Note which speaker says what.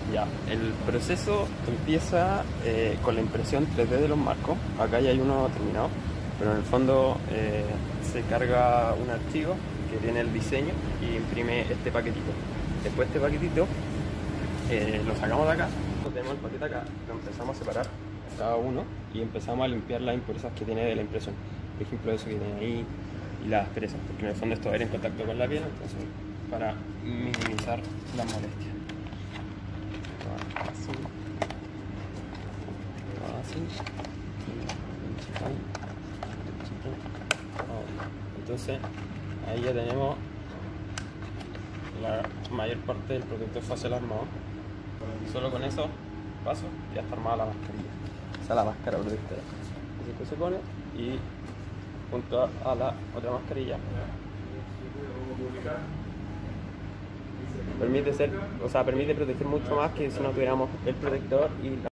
Speaker 1: Ya, el proceso empieza con la impresión 3D de los marcos. Acá ya hay uno terminado, pero en el fondo se carga un archivo que tiene el diseño y imprime este paquetito. Después este paquetito lo sacamos de acá, tenemos el paquete acá, lo empezamos a separar cada uno y empezamos a limpiar las impurezas que tiene de la impresión. Por ejemplo, eso que tiene ahí y las presas, porque en el fondo esto va a ir en contacto con la piel, entonces para minimizar las molestias. Así, entonces ahí ya tenemos la mayor parte del protector facial armado. Solo con esos pasos ya está armada la mascarilla. Esa es la máscara protectora. Así que se pone y junto a la otra mascarilla permite proteger mucho más que si no tuviéramos el protector y la